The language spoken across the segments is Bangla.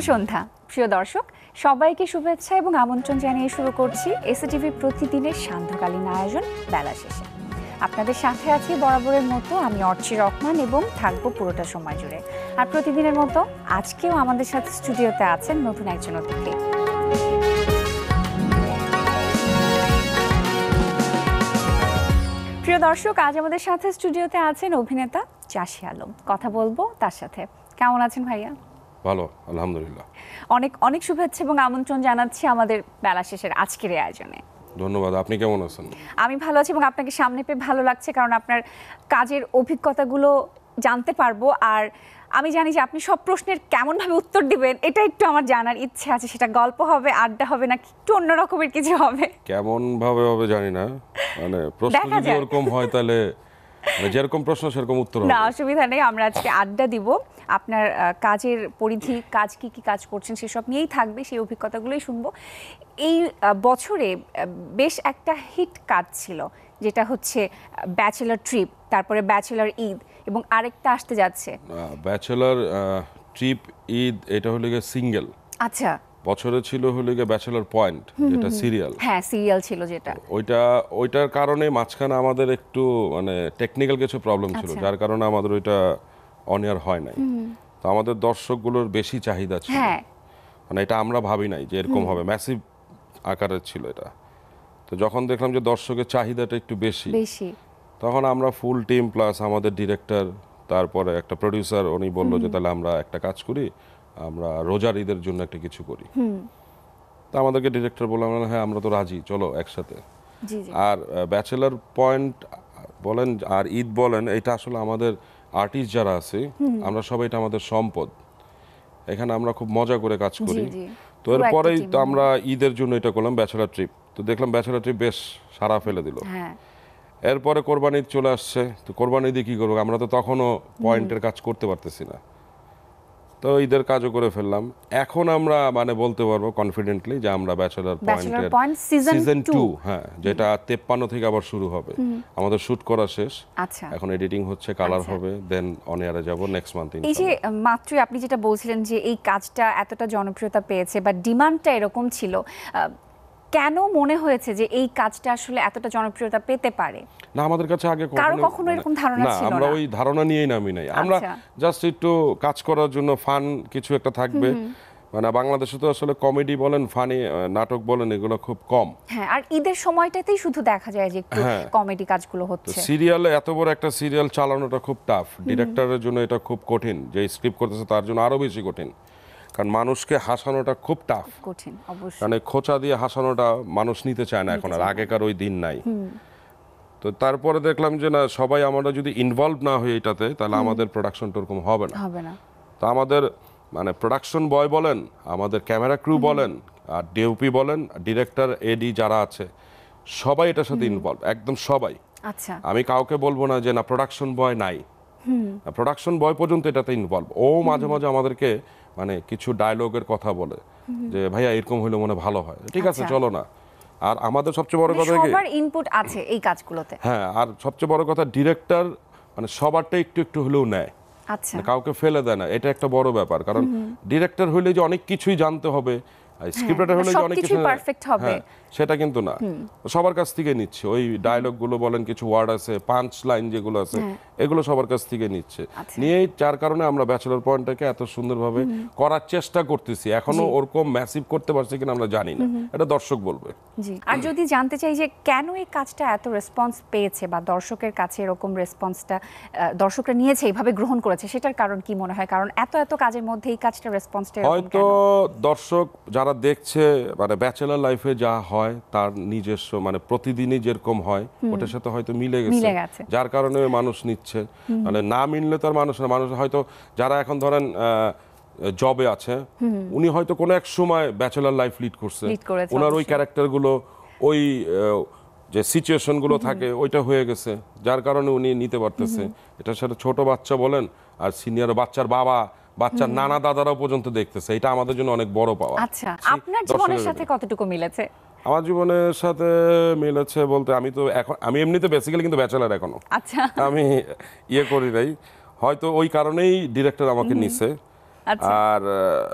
সন্ধ্যা প্রিয় দর্শক, সবাইকে শুভেচ্ছা এবং আমন্ত্রণ জানিয়ে শুরু করছি এসএটিভি প্রতিদিনের সান্ধ্যকালীন আয়োজন বেলা শেষে। আপনাদের সাথে আছি বরাবরের মতো আমি অর্চি রহমান এবং থাকবো পুরোটা সময় জুড়ে। আর প্রতিদিনের মতো আজকেও আমাদের সাথে স্টুডিওতে আছেন নতুন একজন অতিথি। প্রিয় দর্শক, আজ আমাদের সাথে স্টুডিওতে আছেন অভিনেতা চাষি আলম। কথা বলবো তার সাথে। কেমন আছেন ভাইয়া? ভালো, আলহামদুলিল্লাহ। অনেক অনেক শুভেচ্ছা এবং আমন্ত্রণ জানাচ্ছি আমাদের বেলা শেষের আজকের আয়োজনে। ধন্যবাদ। আপনি কেমন আছেন? আমি ভালো আছি এবং আপনাকে সামনে পেয়ে ভালো লাগছে, কারণ আপনার কাজের অভিজ্ঞতাগুলো জানতে পারবো। আর আমি জানি যে আপনি সব প্রশ্নের কেমনভাবে উত্তর দিবেন, এটা একটু আমার জানার ইচ্ছে আছে। সেটা গল্প হবে, আড্ডা হবে, না একটু অন্য রকমের কিছু হবে? কেমন ভাবে হবে জানি না, মানে প্রশ্ন যদি এরকম হয় তাহলে যেরকম প্রশ্ন সেরকম উত্তর হবে। না, অসুবিধা নেই। আমরা আজকে আড্ডা দিব, আপনার কাজের পরিধি, কাজ কি কি কাজ করছেন সেসব নিয়েই থাকবে, সেই অভিজ্ঞতাগুলোই শুনবো। এই বছরে বেশ একটা হিট কাজ ছিল, যেটা হচ্ছে ব্যাচেলর ট্রিপ, তারপরে ব্যাচেলর ঈদ এবং আরেকটা আসতে যাচ্ছে ব্যাচেলর ট্রিপ ঈদ। এটা হলো গিয়ে সিঙ্গেল। আচ্ছা। বছরে ছিল হলো গিয়ে ব্যাচেলর পয়েন্ট, যেটা সিরিয়াল। হ্যাঁ, সিরিয়াল ছিল যেটা। ওইটার কারণে মাঝখানে আমাদের একটু মানে টেকনিক্যাল কিছু প্রবলেম ছিল, যার কারণে আমাদের ওইটা অন এয়ার হয় নাই। তো আমাদের দর্শকগুলোর বেশি চাহিদা ছিল, মানে এটা আমরা ভাবি নাই যে এরকম হবে, ম্যাসিভ আকারের ছিল এটা। তো যখন দেখলাম যে দর্শকের চাহিদাটা একটু বেশি, তখন আমরা ফুল টিম প্লাস আমাদের ডিরেক্টর, তারপরে একটা প্রডিউসার, উনি বললো যে তাহলে আমরা একটা কাজ করি, আমরা রোজার ঈদের জন্য একটা কিছু করি। তো আমাদেরকে ডিরেক্টর বললাম, হ্যাঁ আমরা তো রাজি, চলো একসাথে। আর ব্যাচেলর পয়েন্ট বলেন আর ঈদ বলেন, এটা আসলে আমাদের আর্টিস্ট যারা আছে আমরা সবাই, এটা আমাদের সম্পদ। এখানে আমরা খুব মজা করে কাজ করি। তো এরপরেই তো আমরা ঈদের জন্য এটা করলাম ব্যাচেলর ট্রিপ। তো দেখলাম ব্যাচেলর ট্রিপ বেশ সারা ফেলে দিল। এরপরে কোরবানি ঈদ চলে আসছে। তো কোরবানি ঈদে কি করবো, আমরা তো তখনও পয়েন্টের কাজ করতে পারতেছি না। তো ঈদের কাজও করে ফেললাম। এখন আমরা মানে বলতে পারবো কনফিডেন্টলি যে আমরা ব্যাচেলর পয়েন্ট সিজন 2, হ্যাঁ, যেটা 53 থেকে আবার শুরু হবে। আমাদের শুট করা শেষ, এখন এডিটিং হচ্ছে, কালার হবে, দেন অন এয়ারে যাব নেক্সট মান্থ। এই যে মাত্রই আপনি যেটা বলছিলেন যে এই কাজটা এতটা জনপ্রিয়তা পেয়েছে বা ডিমান্ডটা এরকম ছিল, কেন মনে হয়েছে যে এই কাজটা আসলে এতটা জনপ্রিয়তা পেতে পারে? না, আমাদের কাছে আগে কখনো এরকম ধারণা ছিল না। আমরা ওই ধারণা নিয়েই নামি নাই। আমরা জাস্ট একটু কাজ করার জন্য ফান কিছু একটা থাকবে। মানে বাংলাদেশে তো আসলে কমেডি বলেন, ফানি নাটক বলেন, এগুলো খুব কম। হ্যাঁ, আর ঈদের সময়টাতেই শুধু দেখা যায় যে একটু কমেডি কাজগুলো হচ্ছে। সিরিয়ালে এত বড় একটা সিরিয়াল চালানোটা খুব টাফ। ডিরেক্টরের জন্য এটা খুব কঠিন, যে স্ক্রিপ্ট করতেছে তার জন্য আরো বেশি কঠিন। কারণ মানুষকে হাসানোটা খুব টাফ, কঠিন অবশ্যই। মানে খোঁচা দিয়ে হাসানোটা মানুষ নিতে চায় না এখন, আর আগেকার ওই দিন নাই। তো তারপরে দেখলাম যে না, সবাই আমরা যদি ইনভলভ না হই এটাতে, তাহলে আমাদের প্রোডাকশনটা ওরকম হবে না। তো আমাদের মানে প্রোডাকশন বয় বলেন, আমাদের ক্যামেরা ক্রু বলেন, আর ডিওপি বলেন, ডিরেক্টর, এডি যারা আছে, সবাই এটার সাথে ইনভলভ, একদম সবাই। আচ্ছা, আমি কাউকে বলবো না যে না প্রোডাকশন বয় নাই, প্রোডাকশন বয় পর্যন্ত এটাতে ইনভলভ। ও মাঝে মাঝে আমাদেরকে মানে কিছু ডায়লগের কথা বলে যে ভাইয়া এরকম হইলে মনে ভালো হয়, ঠিক আছে চলো না। আর আমাদের সবচেয়ে বড় কথা কি, সবার ইনপুট আছে এই কাজগুলোতে। হ্যাঁ, আর সবচেয়ে বড় কথা ডিরেক্টর মানে সবারটা একটু একটু হলেও নেয়, কাউকে ফেলে দেয় না। এটা একটা বড় ব্যাপার, কারণ ডিরেক্টর হইলে যে অনেক কিছুই জানতে হবে, স্ক্রিপ্ট হলে যে অনেক কিছু পারফেক্ট হবে সেটা কিন্তু না। সবার কাছ থেকে নিচ্ছে, ওই ডায়লগ গুলো বলেন, কিছু ওয়ার্ড আছে, পাঁচ লাইন যেগুলো আছে, এগুলো সবার কাছ থেকে নিচ্ছে। নিয়েই যার কারণে আমরা ব্যাচেলর পয়েন্টটাকে এত সুন্দরভাবে করার চেষ্টা করতেছি। এখনো ওরকম ম্যাসিভ করতে পারছি কিনা আমরা জানি না, এটা দর্শক বলবে। আর যদি জানতে চাই যে কেন এই কাজটা এত রেসপন্স পেয়েছে বা দর্শকের কাছে এরকম রেসপন্সটা দর্শকরা নিয়েছে, এইভাবে গ্রহণ করেছে, সেটার কারণ কি মনে হয়? কারণ এত কাজের মধ্যে এই কাজটা রেসপন্সটা হয়তো দর্শক যারা দেখছে, মানে ব্যাচেলর লাইফে যা হয় তার নিজস্ব মানে প্রতিদিনই যেরকম হয় ওটার সাথে হয়তো মিলে গেছে, যার কারণে মানুষ নিচ্ছে। মানে না মিললে তার মানুষ হয়তো যারা এখন ধরেন জবে আছে, উনি হয়তো কোনো এক সময় ব্যাচেলর লাইফ লিড করছে, ওনার ওই ক্যারেক্টারগুলো, ওই যে সিচুয়েশনগুলো থাকে ওইটা হয়ে গেছে, যার কারণে উনি নিতে পারতেছে। এটার সাথে ছোট বাচ্চা বলেন আর সিনিয়র, বাচ্চার বাবা, বাচ্চার নানা দাদারাও পর্যন্ত দেখতেছে, এটা আমাদের জন্য অনেক বড় পাওয়া। আচ্ছা, আপনার জীবনের সাথে কতটুকু মিলেছে? আমার জীবনের সাথে মিলেছে বলতে, আমি এমনিতে বেসিক্যালি কিন্তু ব্যাচেলার এখনো। আচ্ছা, আমি করি নাই, হয়তো ওই কারণেই ডিরেক্টর আমাকে নিছে। আর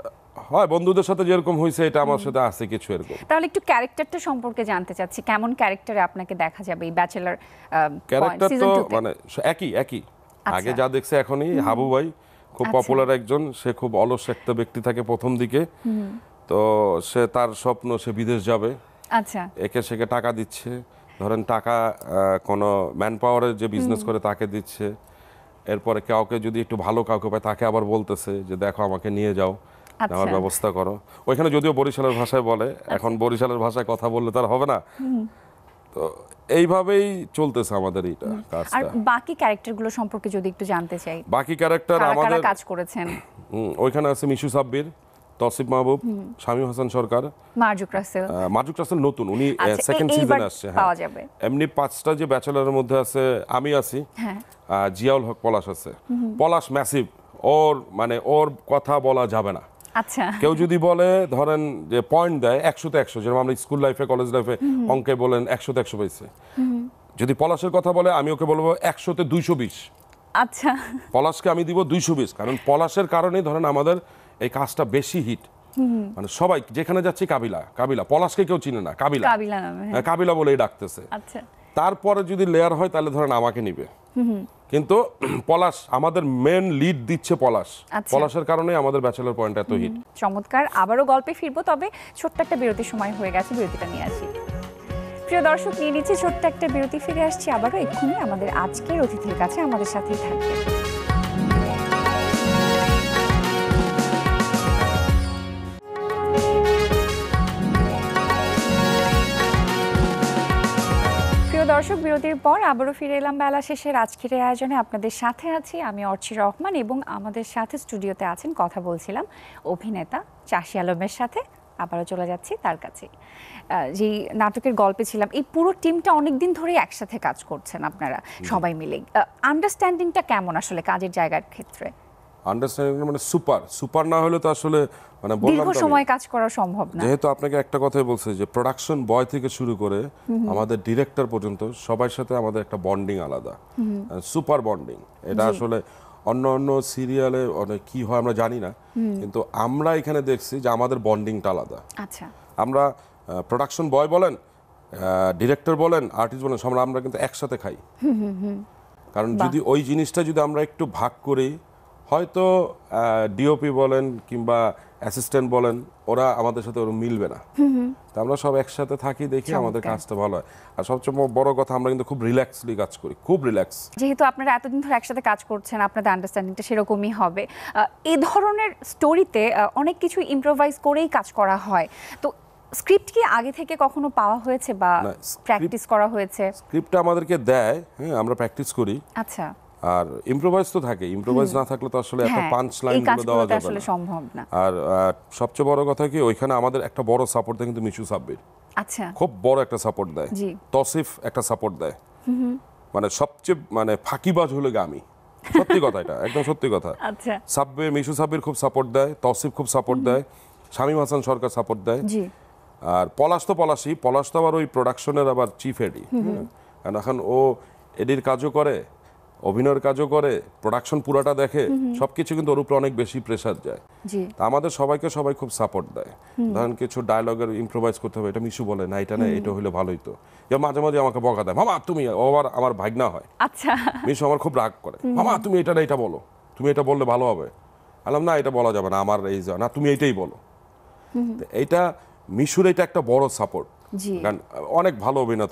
হয় বন্ধুদের সাথে যেরকম হয়েছে এটা আমার সাথে আছে কিছু এরকম। তাহলে একটু ক্যারেক্টারটা সম্পর্কে জানতে চাচ্ছি, কেমন ক্যারেক্টারে আপনাকে দেখা যাবে এই ব্যাচেলর ক্যারেক্টার? তো মানে একই আগে যা দেখছে এখনই। হাবু ভাই খুব পপুলার একজন, সে খুব অলস একটা ব্যক্তি থাকে প্রথম দিকে, তো সে তার স্বপ্ন সে বিদেশ যাবে। আচ্ছা, একে সেকে টাকা দিচ্ছে, ধরেন টাকা কোনো ম্যান পাওয়ারের যে বিজনেস করে তাকে দিচ্ছে, এরপরে কাউকে যদি একটু ভালো কাউকে পায় তাকে আবার বলতেছে যে দেখো আমাকে নিয়ে যাও, নেওয়ার ব্যবস্থা করো। ওইখানে যদিও বরিশালের ভাষায় বলে, এখন বরিশালের ভাষায় কথা বললে তার হবে না, তো এইভাবেই চলতেছে আমাদের এইটা কাজটা। আর বাকি ক্যারেক্টারগুলো সম্পর্কে যদি একটু জানতে চাই, বাকি ক্যারেক্টার আমাদের কাজ করেছেন ওইখানে আছে মিশু সাব্বির, তসিফ মাহবুব, শামীম হাসান সরকার, মার্জুক রাসেল নতুন, উনি সেকেন্ড সিজনে আসছে। হ্যাঁ, এমনি 5টা যে ব্যাচেলারের মধ্যে আছে আমি আছি, জিয়াউল হক পলাশ আছে। পলাশ ম্যাসিভ, ওর মানে ওর কথা বলা যাবে না। আচ্ছা, কেউ যদি বলে ধরেন যে পয়েন্ট দেয় 100-তে 100, যেরকম আমরা স্কুল লাইফে কলেজ লাইফে অঙ্কে বলেন 100-তে 100 পাইছে, যদি পলাশের কথা বলে আমি ওকে বলবো 100-তে 220। আচ্ছা, পলাশকে আমি দিব 220, কারণ পলাশের কারণেই ধরেন আমাদের এই কাজটা বেশি হিট। মানে সবাই যেখানে যাচ্ছে কাবিলা কাবিলা, পলাশকে কেউ চিনে না, কাবিলা কাবিলা বলেই ডাকতেছে। আচ্ছা, তারপরে যদি লেয়ার হয় তাহলে ধরেন আমাকে নিবে, কিন্তু পলাশ আমাদের মেন লিড দিচ্ছে পলাশ। পলাশের কারণে আমাদের ব্যাচেলর পয়েন্ট এত হিট। চমৎকার। আবারও গল্পে ফিরবো, তবে ছোট্ট একটা বিরতির সময় হয়ে গেছে, বিরতিটা নিয়ে আসি। প্রিয় দর্শক, নিয়ে নিচ্ছি ছোট্ট একটা বিরতি, ফিরে আসছি আবারও এক্ষুনি আমাদের আজকের অতিথির কাছে, আমাদের সাথেই থাকবে। দর্শক, বিরতির পর আবারও ফিরে এলাম বেলা শেষের আজকের আয়োজনে। আপনাদের সাথে আছি আমি অর্চি রহমান, এবং আমাদের সাথে স্টুডিওতে আছেন, কথা বলছিলাম অভিনেতা চাষি আলমের সাথে। আবারও চলে যাচ্ছি তার কাছে। যে নাটকের গল্পে ছিলাম, এই পুরো টিমটা অনেকদিন ধরে একসাথে কাজ করছেন আপনারা সবাই মিলে। আন্ডারস্ট্যান্ডিংটা কেমন আসলে কাজের জায়গার ক্ষেত্রে? আন্ডারস্ট্যান্ডিং মানে সুপার না হলে তো আসলে মানে দীর্ঘ সময় কাজ করা সম্ভব না। যেহেতু আপনাকে একটা কথাই বলছে যে প্রোডাকশন বয় থেকে শুরু করে আমাদের ডিরেক্টর পর্যন্ত সবার সাথে আমাদের একটা বন্ডিং আলাদা, সুপার বন্ডিং। এটা আসলে অন্য অন্য সিরিয়ালে অনেক কি হয় আমরা জানি না, কিন্তু আমরা এখানে দেখছি যে আমাদের বন্ডিংটা আলাদা। আচ্ছা, আমরা প্রোডাকশন বয় বলেন, ডিরেক্টর বলেন, আর্টিস্ট বলেন, আমরা কিন্তু একসাথে খাই। কারণ যদি ওই জিনিসটা যদি আমরা একটু ভাগ করি, হয়তো ডিওপি বলেন কিংবা অ্যাসিস্ট্যান্ট বলেন, ওরা আমাদের সাথে ওরা মিলবে না। তো আমরা সব একসাথে থাকি, দেখি আমাদের কাজটা ভালো হয়। আর সবচেয়ে বড় কথা, আমরা কিন্তু খুব রিল্যাক্সলি কাজ করি, খুব রিল্যাক্স। যেহেতু আপনারা এতদিন ধরে একসাথে কাজ করছেন, আপনাদের আন্ডারস্ট্যান্ডিংটা সেরকমই হবে। এই ধরনের স্টোরিতে অনেক কিছু ইম্প্রোভাইজ করেই কাজ করা হয়, তো স্ক্রিপ্ট কি আগে থেকে কখনো পাওয়া হয়েছে বা প্র্যাকটিস করা হয়েছে? স্ক্রিপ্টটা আমাদেরকে দেয়, হ্যাঁ, আমরা প্র্যাকটিস করি। আচ্ছা, আর ইম্প্রোভাইজ তো থাকে, ইম্প্রোভাইজ না থাকলে তো আসলে এত পাঞ্চ লাইন গুলো দেওয়া যাবে না, সম্ভব না। আর সবচেয়ে বড় কথা কি, ওইখানে আমাদের একটা বড় সাপোর্ট দেয় কিন্তু মিশু সাব্বির। আচ্ছা, খুব বড় একটা সাপোর্ট দেয়। তসিফ একটা সাপোর্ট দেয়, মানে সবচেয়ে মানে ফাঁকিবাজ হলো আমি, সত্যি কথা, এটা একদম সত্যি কথা। আচ্ছা, সাব্বির, মিশু সাব্বির খুব সাপোর্ট দেয়, তসিফ খুব সাপোর্ট দেয়, শামীম হাসান সরকার সাপোর্ট দেয়, আর পলাশ তো আবার ওই প্রোডাকশনের আবার চিফ এডি। এখন ও এডির কাজও করে, অভিনয়ের কাজও করে, প্রোডাকশন পুরাটা দেখে, সবকিছু কিন্তু ওর উপরে অনেক বেশি প্রেসার যায়। আমাদের সবাই খুব সাপোর্ট দেয়। ধরেন কিছু ডায়লগের ইম্প্রোভাইজ করতে হবে, এটা মিশু বলে না, এটা না, এটা হলে ভালোই তো। মাঝে মাঝে আমাকে বকা দেয়, মামা তুমি, আবার আমার ভাগনা হয়। আচ্ছা, মিশু আমার খুব রাগ করে, মামা তুমি এটা না, এটা বলো, তুমি এটা বললে ভালো হবে। বললাম না, এটা বলা যাবে না, আমার এই না, তুমি এইটাই বলো। এইটা মিশুর এটা একটা বড় সাপোর্ট, কারণ অনেক ভালো অভিনেতা,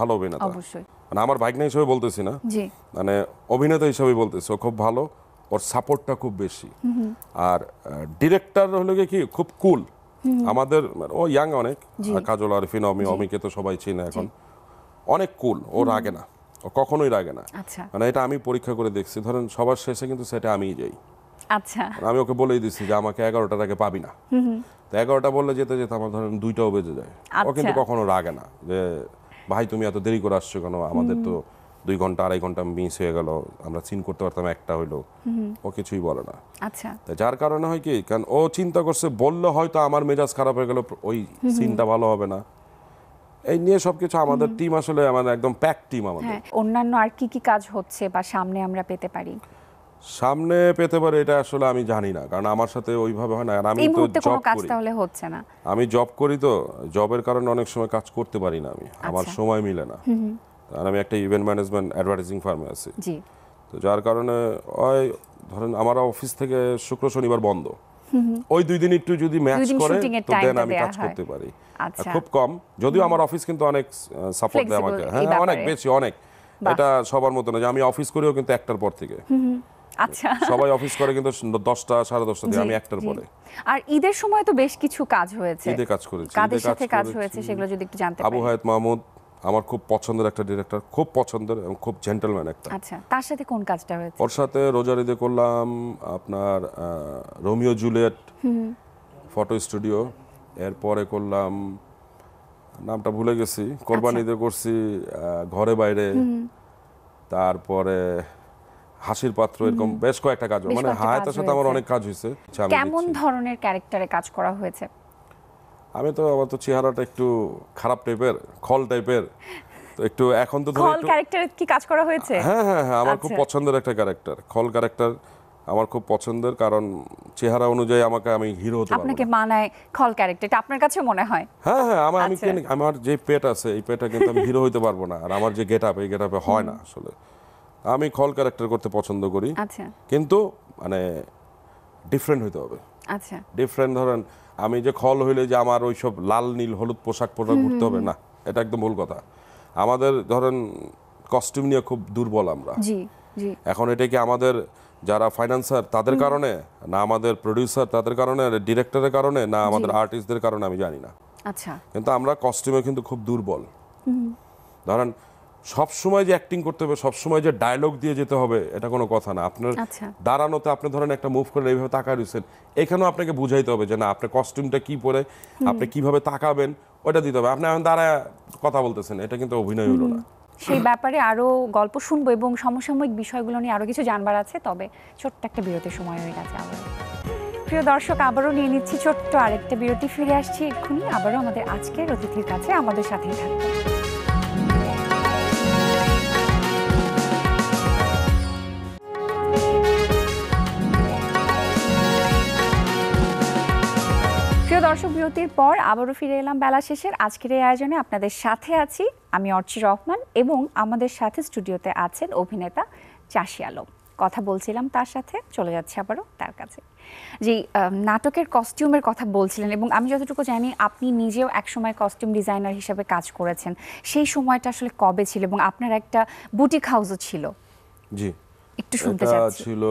মানে আমার ভাগনা হিসেবে বলতেছি না, মানে অভিনেতা হিসেবে বলতেছি, ও খুব ভালো, ওর সাপোর্টটা খুব বেশি। আর ডিরেক্টর হলো কি খুব কুল, আমাদের ও ইয়াং অনেক, কাজল আরিফিন, অমিকে তো সবাই চিনে এখন, অনেক কুল, ও রাগে না, ও কখনোই রাগে না। মানে এটা আমি পরীক্ষা করে দেখছি, ধরেন সবার শেষে কিন্তু সেটা আমিই যাই। আচ্ছা, আমি ওকে বলেই দিচ্ছি যে আমাকে 11টার আগে পাবি না, তো 11টা বললে যেতে যেতে আমার ধরেন 2টাও বেজে যায়। ও কিন্তু কখনো রাগে না যে ভাই তুমি এত দেরি করে আসছো কেন, আমাদের তো 2 ঘন্টা 2.5 ঘন্টা মিস হয়ে গেল, আমরা সিন করতে পারতাম, একটা হইলো, ও কিছুই বলে না। আচ্ছা, যার কারণে হয় কি, কারণ ও চিন্তা করছে বললে হয়তো আমার মেজাজ খারাপ হয়ে গেল, ওই সিনটা ভালো হবে না, এই নিয়ে সবকিছু আমাদের টিম আসলে আমাদের একদম প্যাক টিম আমাদের। অন্যান্য আর কি কি কাজ হচ্ছে বা সামনে আমরা পেতে পারি? সামনে পেতে পারে এটা আসলে আমি জানি না, কারণ আমার সাথে ওইভাবে হয় না। আর আমি তো জব করি, তাহলে হচ্ছে না। আমি জব করি, তো জবের কারণে অনেক সময় কাজ করতে পারি না, আমি আমার সময় মিলে না। আর আমি একটা ইভেন্ট ম্যানেজমেন্ট অ্যাডভার্টাইজিং ফার্মে আছি, তো যার কারণে ওই ধরেন আমার অফিস থেকে শুক্র শনিবার বন্ধ, ওই 2 দিন একটু যদি ম্যাচ করে তো দেন আমি কাজ করতে পারি। খুব কম, যদিও আমার অফিস কিন্তু অনেক সাপোর্ট দেয় আমাকে, হ্যাঁ অনেক বেশি, অনেক। এটা সবার মতো না যে আমি অফিস করিও কিন্তু 1টার পর থেকে। আচ্ছা, সবাই অফিস করে কিন্তু 10টা 10:30 থেকে, আমি 1টার পরে। আর ঈদের সময় তো বেশ কিছু কাজ হয়েছে, ঈদে কাজ করেছি, কাদের সাথে কাজ হয়েছে সেগুলো যদি একটু জানতে পারি। আবু হায়াত মাহমুদ আমার খুব পছন্দের একটা ডিরেক্টর, খুব পছন্দের এবং খুব জেন্টলম্যান একটা। আচ্ছা, তার সাথে কোন কাজটা হয়েছে? ওর সাথে রোজার ঈদে করলাম আপনার রোমিও জুলিয়েট ফটো স্টুডিও, এরপরে করলাম নামটা ভুলে গেছি, কোরবানি ঈদে করছি ঘরে বাইরে, তারপরে হাসির পাত্র, এরকম বেশ কয়েকটা কাজ, মানে হায়াতের সাথে আমার অনেক কাজ হয়েছে। কেমন ধরনের ক্যারেক্টারে কাজ করা হয়েছে? আমি তো আমার তো চেহারাটা একটু খারাপ টাইপের, খল টাইপের, তো একটু এখন তো খল ক্যারেক্টারে কি কাজ করা হয়েছে? হ্যাঁ হ্যাঁ হ্যাঁ, আমার খুব পছন্দের একটা ক্যারেক্টার, খল ক্যারেক্টার আমার খুব পছন্দের, কারণ চেহারা অনুযায়ী আমাকে, আমি হিরো হতে পারবো। আপনাকে মানায় খল ক্যারেক্টারটা, আপনার কাছে মনে হয়? হ্যাঁ হ্যাঁ, আমার যে পেট আছে এই পেটটা কিন্তু আমি হিরো হইতে পারবো না, আর আমার যে গেটআপ এই গেটআপে হয় না আসলে। আমি খল ক্যারেক্টার করতে পছন্দ করি, কিন্তু মানে ডিফারেন্ট হইতে হবে। আচ্ছা, ডিফারেন্ট, ধরেন আমি যে খল হইলে যে আমার ওইসব লাল নীল হলুদ পোশাক পরে ঘুরতে হবে না, এটা একদম ভুল কথা। আমাদের ধরেন কস্টিউম নিয়ে খুব দুর্বল আমরা। জি জি। এখন এটা কি আমাদের যারা ফাইন্যান্সার তাদের কারণে, না আমাদের প্রোডিউসার তাদের কারণে, ডিরেক্টরের কারণে, না আমাদের আর্টিস্টদের কারণে, আমি জানি না। আচ্ছা, কিন্তু আমরা কস্টিউমে কিন্তু খুব দুর্বল। ধরেন সবসময় যে অ্যাক্টিং করতে হবে, সবসময় যে ডায়লগ দিয়ে যেতে হবে, এটা কোনো কথা না। আপনার দাঁড়ানোতে আপনি ধরেন একটা মুভ করে এইভাবে তাকায় রয়েছেন, এখানেও আপনাকে বুঝাইতে হবে যে না, আপনার কস্টিউমটা কি পরে আপনি কিভাবে তাকাবেন, ওটা দিতে হবে। আপনি এখন দাঁড়ায় কথা বলতেছেন, এটা কিন্তু অভিনয় হলো না। সেই ব্যাপারে আরো গল্প শুনবো এবং সমসাময়িক বিষয়গুলো নিয়ে আরো কিছু জানবার আছে, তবে ছোট্ট একটা বিরতির সময় হয়ে গেছে। প্রিয় দর্শক, আবারও নিয়ে নিচ্ছি ছোট্ট আরেকটা বিরতি, ফিরে আসছি এক্ষুনি আবারও আমাদের আজকের অতিথির কাছে, আমাদের সাথেই থাকবে। প্রিয় দর্শক, বিরতির পর আবারও ফিরে এলাম বেলা শেষের আজকের এই আয়োজনে। আপনাদের সাথে আছি আমি অর্চি রহমান, এবং আমাদের সাথে স্টুডিওতে আছেন অভিনেতা চাষি আলম। কথা বলছিলাম তার সাথে, চলে যাচ্ছে আবারও তার কাছে। যে নাটকের কস্টিউমের কথা বলছিলেন, এবং আমি যতটুকু জানি আপনি নিজেও একসময় কস্টিউম ডিজাইনার হিসেবে কাজ করেছেন। সেই সময়টা আসলে কবে ছিল, এবং আপনার একটা বুটিক হাউসও ছিল? জি, একটু শুনতে চাচ্ছি। ছিল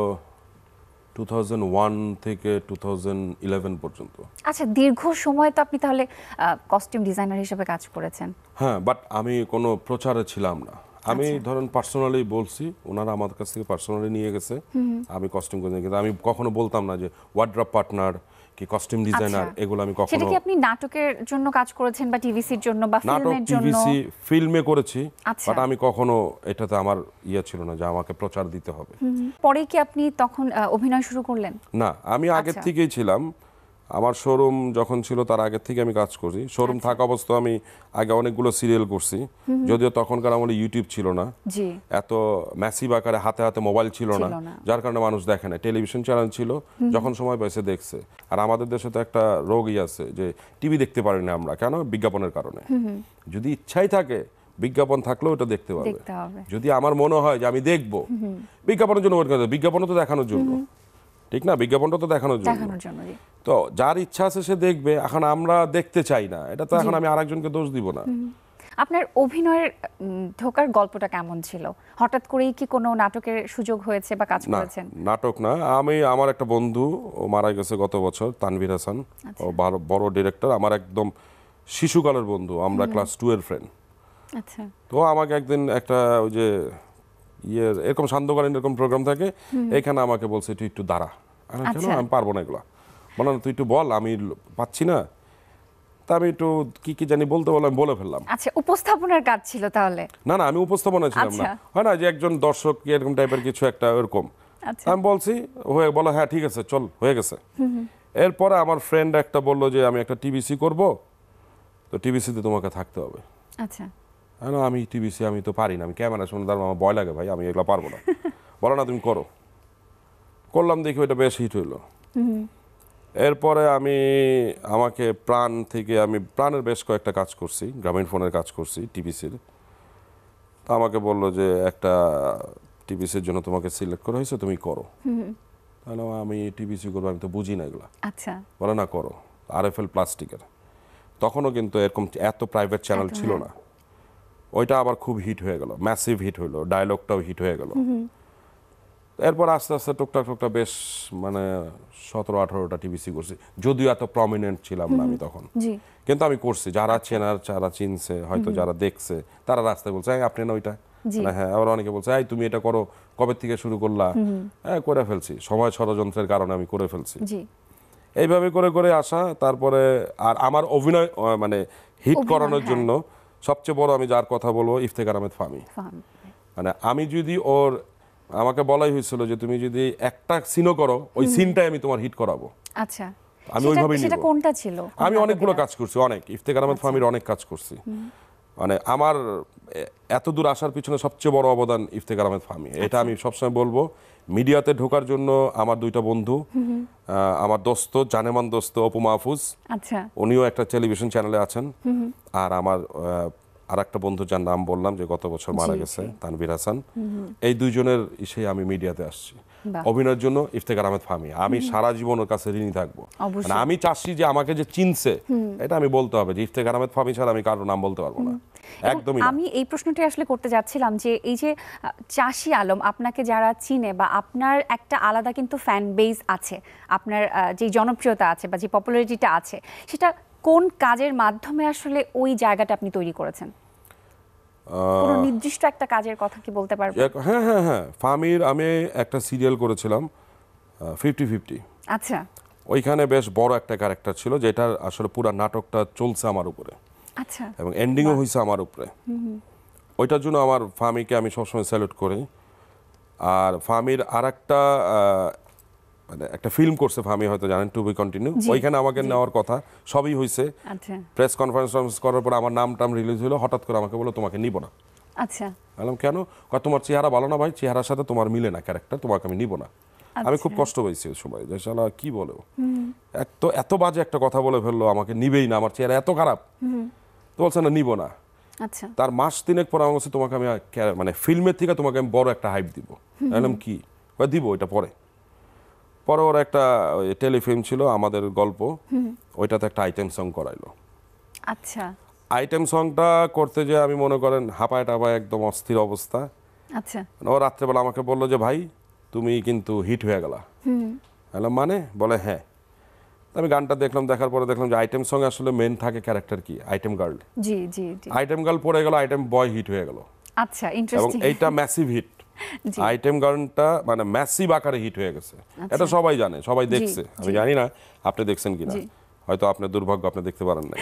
2001 থেকে 2011 পর্যন্ত। আচ্ছা, দীর্ঘ সময় তো আপনি তাহলে কস্টিউম ডিজাইনার হিসেবে কাজ করেছেন। হ্যাঁ, বাট আমি কোনো প্রচারে ছিলাম না। আমি ধরেন পার্সোনালি বলছি, ওনারা আমার কাছ থেকে পার্সোনালি নিয়ে গেছে, আমি কস্টিউম করে, কিন্তু আমি কখনো বলতাম না যে ওয়ার্ড্রপ পার্টনার কি কস্টিউম ডিজাইনার, এগুলো আমি কখনো। সেটা কি আপনি নাটকের জন্য কাজ করেছেন, বা টিভিসির জন্য, বা ফিল্মের জন্য? টিভিসি ফিল্মে করেছি, বাট আমি কখনো এটাতে আমার ছিল না যে আমাকে প্রচার দিতে হবে। পরে কি আপনি তখন অভিনয় শুরু করলেন? না, আমি আগের থেকেই ছিলাম। আমার শোরুম যখন ছিল তার আগের থেকে আমি কাজ করি। শোরুম থাকা অবস্থায় আমি আগে অনেকগুলো সিরিয়াল করছি, যদিও তখনকার আমলে ইউটিউব ছিল না, এত ম্যাসিভ আকারে হাতে হাতে মোবাইল ছিল না, যার কারণে মানুষ দেখে না। টেলিভিশন চ্যানেল ছিল, যখন সময় পাইছে দেখছে। আর আমাদের দেশে তো একটা রোগই আছে যে টিভি দেখতে পারি না আমরা, কেন? বিজ্ঞাপনের কারণে। যদি ইচ্ছাই থাকে, বিজ্ঞাপন থাকলেও এটা দেখতে পারবে। যদি আমার মনে হয় যে আমি দেখবো, বিজ্ঞাপনের জন্য, বিজ্ঞাপনও তো দেখানোর জন্য, ঠিক না? বিজ্ঞাপনটা তো দেখানোর জন্য। তো যার ইচ্ছা আছে সে দেখবে। এখন আমরা দেখতে চাই না, এটা তো এখন আমি আরেকজনকে দোষ দিব না। আপনার অভিনয়ের ঢোকার গল্পটা কেমন ছিল? হঠাৎ করেই কি কোনো নাটকের সুযোগ হয়েছে বা কাজ করেছেন? নাটক না, আমার একটা বন্ধু, ও মারা গেছে গত বছর, তানভীর হাসান, ও বড় ডিরেক্টর, আমার একদম শিশুকালের বন্ধু, আমরা ক্লাস 2 এর ফ্রেন্ড। আচ্ছা, তো আমাকে একদিন একটা ওই যে এরকম সান্ধ্যকালীন এরকম প্রোগ্রাম থাকে, এখানে আমাকে বলছে তুই একটু দাঁড়া। কেন? আমি পারবো না এগুলা। বলো না, তুই একটু বল, আমি পাচ্ছি না। তা আমি একটু কি জানি বলতে বললাম, বলে ফেললাম। আচ্ছা, উপস্থাপনার কাজ ছিল তাহলে? না, আমি উপস্থাপনা ছিলাম না। হয় না যে একজন দর্শক এরকম টাইপের কিছু একটা এরকম, আমি বলছি, বলো হ্যাঁ ঠিক আছে চল, হয়ে গেছে। এরপরে আমার ফ্রেন্ড একটা বললো যে আমি একটা টিভিসি করব, তো টিভিসিতে তোমাকে থাকতে হবে। আচ্ছা, আমি টিভিসি আমি তো পারি না, আমি ক্যামেরার সামনে দাঁড়াবো, আমার ভয় লাগে ভাই, আমি এগুলো পারবো না। বলো না তুমি করো। করলাম, দেখি ওইটা বেশ হিট হইলো। এরপরে আমাকে প্রাণ থেকে আমি প্রাণের বেশ কয়েকটা কাজ করছি, গ্রামীণ ফোনের কাজ করছি টিভিসির। তো আমাকে বললো যে একটা টিভিসির জন্য তোমাকে সিলেক্ট করা হয়েছে, তুমি করো। তাহলে আমি টিভিসি করবো, আমি তো বুঝি না এগুলা। আচ্ছা, বলে না করো। RFL প্লাস্টিকের, তখনও কিন্তু এরকম এত প্রাইভেট চ্যানেল ছিল না। ওইটা আবার খুব হিট হয়ে গেল, ম্যাসিভ হিট হইলো, ডায়লগটাও হিট হয়ে গেল। এরপর আস্তে আস্তে টুকটাক বেশ মানে 17-18টা টিভিসি করছি, যদিও এত প্রমিনেন্ট ছিলাম না আমি তখন, কিন্তু আমি করছি। যারা চেনার, যারা চিনছে, হয়তো যারা দেখছে, তারা রাস্তায় বলছে আপনি না ওইটা, হ্যাঁ। আবার অনেকে বলছে এই তুমি এটা করো, কবে থেকে শুরু করলা? হ্যাঁ, করে ফেলছি, সময় ষড়যন্ত্রের কারণে আমি করে ফেলছি। এইভাবে করে করে আসা। তারপরে আর আমার অভিনয় মানে হিট করানোর জন্য সবচেয়ে বড় আমি যার কথা বলবো, ইফতেখার আহমেদ ফামি। মানে আমি যদি আমাকে বলাই হয়েছিল যে তুমি যদি একটা সিনও করো, ওই সিনটাই আমি তোমার হিট করাবো। আচ্ছা, আমি ওইভাবেই নিব। সেটা কোনটা ছিল? আমি অনেকগুলো কাজ করছি, অনেক ইফতেখার আহমেদ ফামির অনেক কাজ করছি। মানে আমার এত দূর আসার পিছনে সবচেয়ে বড় অবদান ইফতেখার আহমেদ ফামি। এটা আমি সবসময় বলবো। মিডিয়াতে ঢোকার জন্য আমার দুইটা বন্ধু, আমার দোস্ত, জানেমান দোস্ত অপু মাহফুজ, উনিও একটা টেলিভিশন চ্যানেলে আছেন, আর আমার আর একটা বন্ধু যার নাম বললাম যে গত বছর মারা গেছে, তানভীর হাসান। এই দুইজনের ইসে আমি মিডিয়াতে আসছি অভিনয়ের জন্য। ইফতেখার আহমেদ ফামি, আমি সারা জীবন ওর কাছে ঋণী থাকবো। মানে আমি চাচ্ছি যে আমাকে যে চিনছে, এটা আমি বলতে হবে যে ইফতেখার আহমেদ ফামি ছাড়া আমি কারোর নাম বলতে পারবো না, একদমই। আমি এই প্রশ্নটি আসলে করতে যাচ্ছিলাম যে এই যে চাষি আলম, আপনাকে যারা চিনে বা আপনার একটা আলাদা কিন্তু ফ্যান বেজ আছে, আপনার যে জনপ্রিয়তা আছে বা যে পপুলারিটিটা আছে, সেটা কোন কাজের মাধ্যমে আসলে ওই জায়গাটা আপনি তৈরি করেছেন? কোনো নির্দিষ্ট একটা কাজের কথা কি বলতে পারবেন? হ্যাঁ, ফামির আমি একটা সিরিয়াল করেছিলাম 50-50। আচ্ছা, ওইখানে বেশ বড় একটা ক্যারেক্টার ছিল, যেটা আসলে পুরো নাটকটা চলছে আমার উপরে। আচ্ছা, এবং এন্ডিংও হয়েছে আমার উপরে। ওইটার জন্য আমার ফামিকে আমি সবসময় স্যালুট করি। আর ফামির আর একটা মানে একটা ফিল্ম করছে ফামি, হয়তো জানেন, টু বি কন্টিনিউ। ওইখানে আমাকে নেওয়ার কথা, সবই হয়েছে। প্রেস কনফারেন্স করার পর আমার নাম রিলিজ হলো, হঠাৎ করে আমাকে বললো তোমাকে নিব না। আচ্ছা, বললাম কেন? তোমার চেহারা ভালো না ভাই, চেহারার সাথে তোমার মিলে না ক্যারেক্টার, তোমাকে আমি নিব না। আমি খুব কষ্ট পেয়েছি ওই সময়, যে শালা কি বলে, এত বাজে একটা কথা বলে ফেললো, আমাকে নিবেই না, আমার চেহারা এত খারাপ। তো বলছে না, নিব না। আচ্ছা, তার মাস 3 পর আমার কাছে তোমাকে আমি মানে ফিল্মের থেকে তোমাকে আমি বড় একটা হাইপ দিব। বললাম কি? দিব, ওইটা পরে ওর একটা টেলিফিল্ম ছিল আমাদের গল্প, ওইটাতে একটা আইটেম সং করাইলো। আচ্ছা, আইটেম সংটা করতে যে আমি মনে করেন হাঁপায় টাপায় একদম অস্থির অবস্থা। আচ্ছা, ও রাত্রেবেলা আমাকে বললো যে ভাই তুমি কিন্তু হিট হয়ে গেলা। বললাম মানে? বলে হ্যাঁ। আমি গানটা দেখলাম, দেখার পরে দেখলাম যে আইটেম সং আসলে মেন থাকে ক্যারেক্টার কি, আইটেম গার্ল। আইটেম গার্ল পড়ে গেল, আইটেম বয় হিট হয়ে গেল। আচ্ছা, ইন্টারেস্টিং। এবং এইটা ম্যাসিভ হিট। আইটেম গানটা মানে ম্যাসিভ আকারে হিট হয়ে গেছে, এটা সবাই জানে, সবাই দেখছে। আমি জানি না আপনি দেখছেন কিনা, হয়তো আপনার দুর্ভাগ্য, আপনি দেখতে পারেন নাই।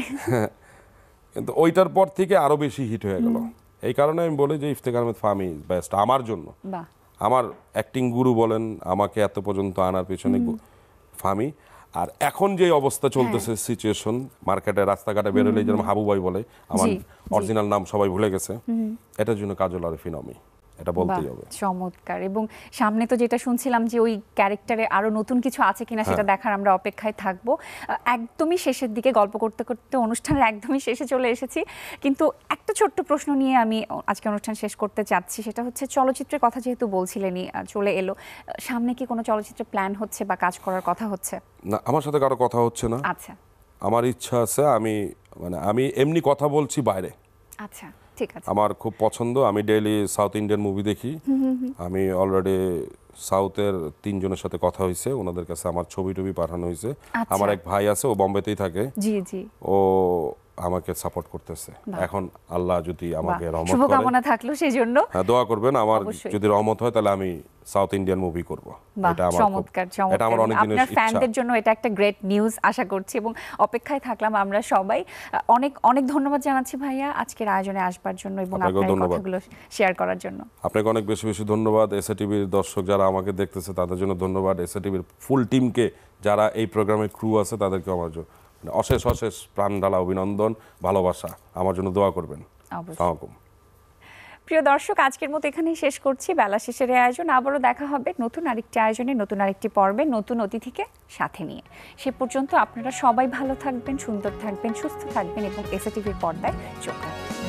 কিন্তু ওইটার পর থেকে আরো বেশি হিট হয়ে গেল। এই কারণে আমি বলি যে ইফতেখার আহমেদ ফামি বেস্ট আমার জন্য। আমার অ্যাক্টিং গুরু বলেন, আমাকে এত পর্যন্ত আনার পেছনে ফামি। আর এখন যে অবস্থা চলতেছে, সিচুয়েশন, মার্কেটে রাস্তাঘাটে বেরোলে যেরকম হাবু ভাই বলে, আমার অরিজিনাল নাম সবাই ভুলে গেছে, এটার জন্য কাজল আরিফিন আমি, এটা বলতেই হবে। চমৎকার। এবং সামনে তো যেটা শুনছিলাম যে ওই ক্যারেক্টারে আরো নতুন কিছু আছে কিনা সেটা দেখার আমরা অপেক্ষায় থাকবো। একদমই শেষের দিকে, গল্প করতে করতে অনুষ্ঠানের একদমই শেষে চলে এসেছি, কিন্তু একটা ছোট্ট প্রশ্ন নিয়ে আমি আজকে অনুষ্ঠান শেষ করতে চাচ্ছি। সেটা হচ্ছে চলচ্চিত্রের কথা যেহেতু বলছিলেনই, চলে এলো, সামনে কি কোনো চলচ্চিত্রের প্ল্যান হচ্ছে বা কাজ করার কথা হচ্ছে? না, আমার সাথে কারো কথা হচ্ছে না। আচ্ছা, আমার ইচ্ছা আছে, আমি এমনি কথা বলছি বাইরে। আচ্ছা, ঠিক আছে। আমার খুব পছন্দ, আমি ডেইলি সাউথ ইন্ডিয়ান মুভি দেখি। আমি অলরেডি সাউথের 3 জনের সাথে কথা হয়েছে, ওনাদের কাছে আমার ছবি টবি পাঠানো হয়েছে। আমার এক ভাই আছে, ও বোম্বেতেই থাকে, ও আমাকে সাপোর্ট করতেছে। এখন আল্লাহ যদি আমাকে রহমত করে, শুভকামনা থাকলো সেই জন্য। হ্যাঁ, দোয়া করবেন। আমার যদি রহমত হয় তাহলে আমি সাউথ ইন্ডিয়ান মুভি করব। এটা আমার অনেক দিনের ইচ্ছা। আপনার ফ্যানদের জন্য এটা একটা গ্রেট নিউজ আশা করছি, এবং অপেক্ষায় থাকলাম আমরা সবাই। অনেক অনেক ধন্যবাদ জানাচ্ছি ভাইয়া আজকের আয়োজনে আসবার জন্য এবং আপনার কথাগুলো শেয়ার করার জন্য। আপনাকে অনেক বেশি বেশি ধন্যবাদ। এসএটিভির দর্শক যারা আমাকে দেখতেছে তাদের জন্য ধন্যবাদ। এসএটিভির ফুল টিমকে, যারা এই প্রোগ্রামের ক্রু আছে, তাদেরকে আমার অশেষ প্রাণ ঢালা অভিনন্দন, ভালোবাসা। আমার জন্য দোয়া করবেন। আসসালামু আলাইকুম। প্রিয় দর্শক, আজকের মতো এখানেই শেষ করছি বেলা শেষের আয়োজন। আবারও দেখা হবে নতুন আরেকটি আয়োজনে, নতুন আরেকটি পর্বে, নতুন অতিথিকে সাথে নিয়ে। সে পর্যন্ত আপনারা সবাই ভালো থাকবেন, সুন্দর থাকবেন, সুস্থ থাকবেন এবং এসএটিভির পর্দায় চোখ রাখবেন।